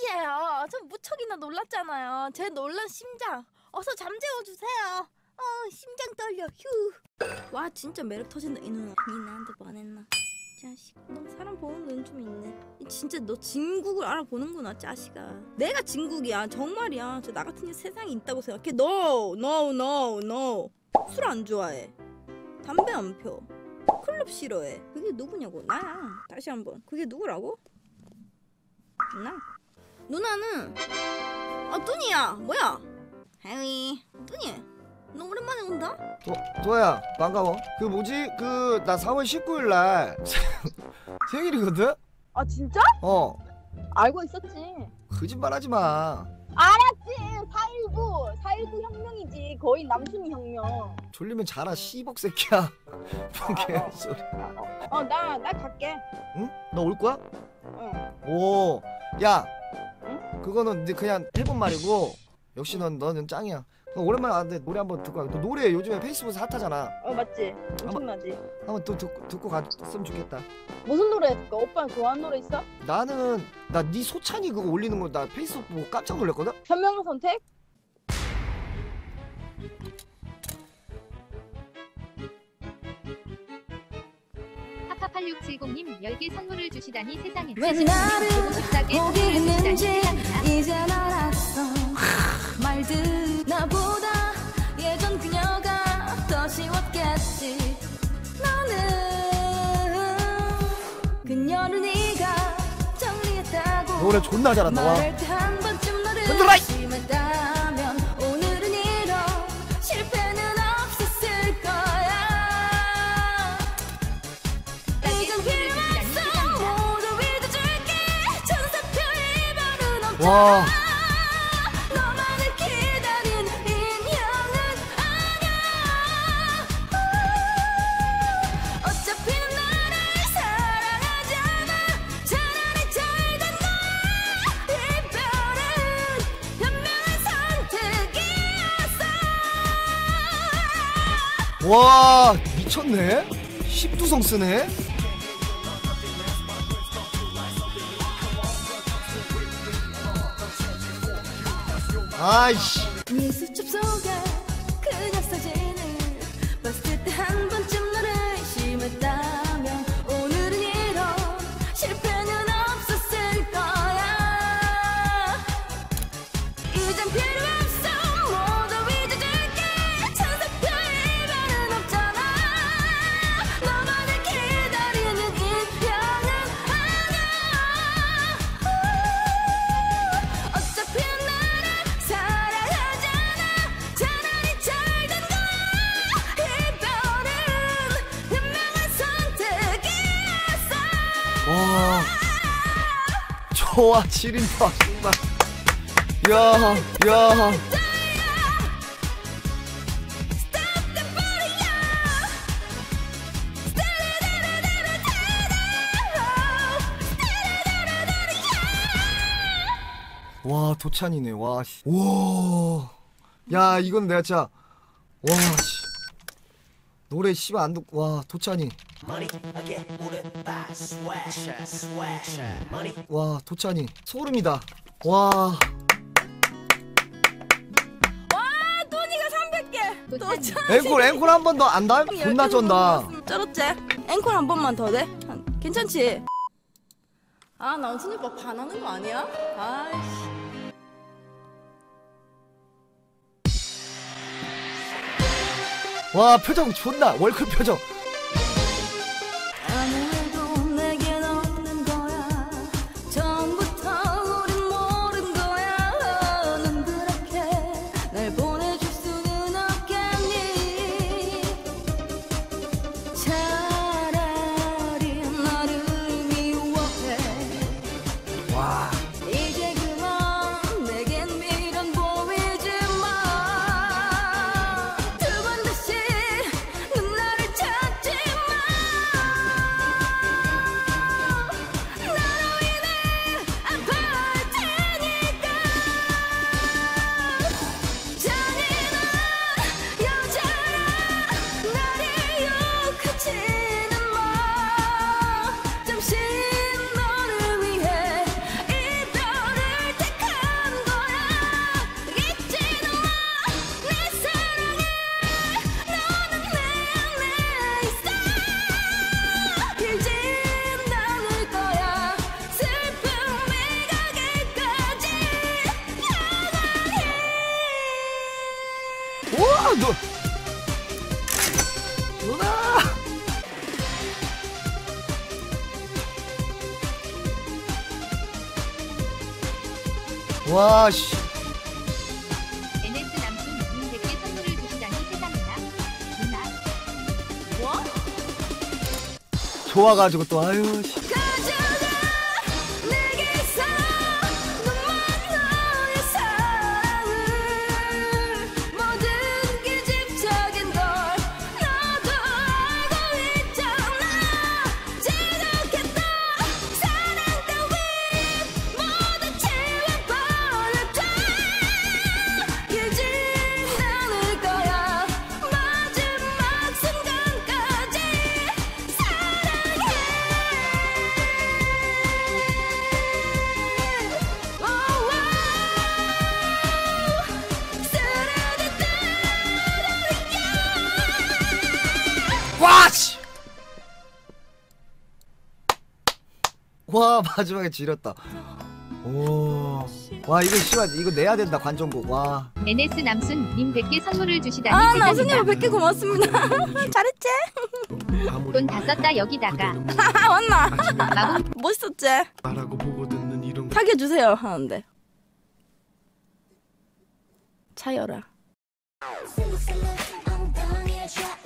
아니에요. 전 무척이나 놀랐잖아요. 제 놀란 심장 어서 잠재워주세요. 심장 떨려. 휴. 와 진짜 매력 터진다 이 누나. 니 나한테 반했나? 자식 너 사람 보는 눈 좀 있네. 진짜 너 진국을 알아보는구나 자식아. 내가 진국이야 정말이야. 저 나 같은 년 세상에 있다고 생각해. No. 술 안 좋아해. 담배 안 펴. 클럽 싫어해. 그게 누구냐고. 나야. 다시 한번 그게 누구라고? 나. 누나는 뚜니야. 뭐야? 하이 뚜니 너 오랜만에 온다? 도아야 반가워. 그 뭐지? 나 4월 19일날 생일이거든? 아 진짜? 알고 있었지. 거짓말하지마. 알았지. 4.19 혁명이지. 거의 남순이 혁명. 졸리면 자라 씨벅 새끼야. 개소리. 나 갈게. 응? 너 올 거야? 응. 오, 야, 응? 그거는 그냥 해본 말이고 역시 너는 짱이야. 오랜만에 왔는데 노래 한번 듣고 가. 너 노래 요즘에 페이스북에서 핫하잖아. 맞지. 엄청나지. 한번 또 듣고 갔으면 좋겠다. 무슨 노래 듣까? 오빠 좋아하는 노래 있어? 나는 나 네 소찬이 그거 올리는 거 나 페이스북 보고 깜짝 놀랐거든. 현명한 선택? 하카8670님 10개 선물을 주시다니 세상에. 왜 나를 보게 했는지 이제 알았어. 말들 나보다 예전 그녀가 더 쉬웠겠지. 너는 그녀를 네가 정리했다고 노래 존나 잘한다. 와. 말할 때 한 번쯤 너를 흔들어! 심했다면 오늘은 이런 실패는 없었을 거야. 이젠 필요 없어. 모두 믿어줄게. 천사표 이별은 없잖아. 와. 너만을 기다린 인형은 아냐. 어차피 나를 사랑하잖아. 차라리 잘된 거야. 이별은 현명한 선택이었어. 와 미쳤네. 10두성 쓰네. 아이씨. 네 수첩 속에 그녀 사진을 봤을 때 한 번쯤 너를 심했다면 오늘은 이런 실패는 없었을 거야. 이젠 필요 없어. 모두 잊어줄게. 천사표 이별은 없잖아. 너만을 기다리는 인형은 아냐. 어차피 나를 사랑하잖아. 차라리 잘된 거야. 이별은 현명한 선택이었어. 와. 좋아 지린다 정말. 야. 와 도찬이네. 와. 씨. 와. 야 이건 내가 진짜 와 씨. 노래 씨발 안 듣고 와 도찬이. 와 도찬이 소름이다. 와. 토니가 300개. 도착. 앵콜 한 번 더 안다? 존나 쩐다. 쩔었지? 앵콜 한 번만 더 돼? 괜찮지? 아, 나 언순이 오빠 반하는 거 아니야? 아이씨. 와 표정 존나 월클 표정. 아무 말도 내겐 없는 거야. 처음부터 우린 모른 거야. 넌 그렇게 날 보내줄 수는 없겠니. 차라리 나를 미워해. 와. 이제 그만 내겐 미련 보이지 마. 두 번 다시 넌 나를 찾지 마. 나로 인해 아파할 테니까. 잔인한 여자라 나를 욕하지는 마. 잠시 너를 위해 누나. 와 씨. NS 남순님 100개 선물을 주시다니 세상에나. 누나. 뭐? 좋아가지고 또 아유 씨. 와 씨. 와 마지막에 지렸다. 오. 와 이거 씨발 이거 내야 된다 관전곡. 와. NS 남순님 100개 선물을 주시다니 아 세상에나. 남순님 100개 고맙습니다. 잘했지? 돈 다 썼다 여기다가. 아 맞나? 마법 멋있었지? 말하고 보고 듣는 이름 사귀어주세요 하는데 차여라.